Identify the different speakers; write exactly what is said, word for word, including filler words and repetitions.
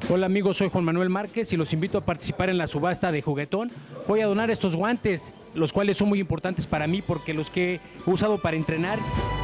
Speaker 1: Hola amigos, soy Juan Manuel Márquez y los invito a participar en la subasta de Juguetón. Voy a donar estos guantes, los cuales son muy importantes para mí porque los que he usado para entrenar